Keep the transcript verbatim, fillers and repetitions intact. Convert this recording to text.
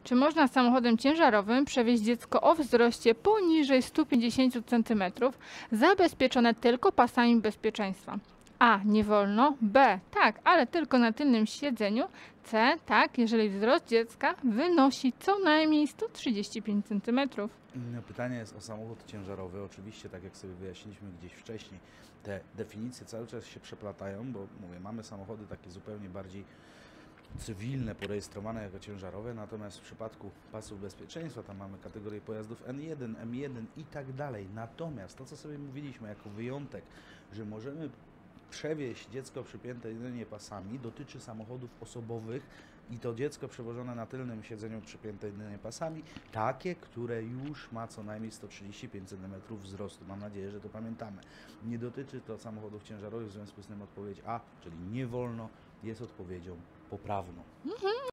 Czy można samochodem ciężarowym przewieźć dziecko o wzroście poniżej stu pięćdziesięciu centymetrów, zabezpieczone tylko pasami bezpieczeństwa? A. Nie wolno. B. Tak, ale tylko na tylnym siedzeniu. C. Tak, jeżeli wzrost dziecka wynosi co najmniej sto trzydzieści pięć centymetrów. No, pytanie jest o samochód ciężarowy. Oczywiście, tak jak sobie wyjaśniliśmy gdzieś wcześniej, te definicje cały czas się przeplatają, bo mówię, mamy samochody takie zupełnie bardziej cywilne, porejestrowane jako ciężarowe, natomiast w przypadku pasów bezpieczeństwa tam mamy kategorię pojazdów N jeden, M jeden i tak dalej. Natomiast to, co sobie mówiliśmy jako wyjątek, że możemy przewieźć dziecko przypięte jedynie pasami, dotyczy samochodów osobowych i to dziecko przewożone na tylnym siedzeniu przypięte jedynie pasami, takie, które już ma co najmniej sto trzydzieści pięć centymetrów wzrostu. Mam nadzieję, że to pamiętamy. Nie dotyczy to samochodów ciężarowych, w związku z tym odpowiedź A, czyli nie wolno, jest odpowiedzią poprawną.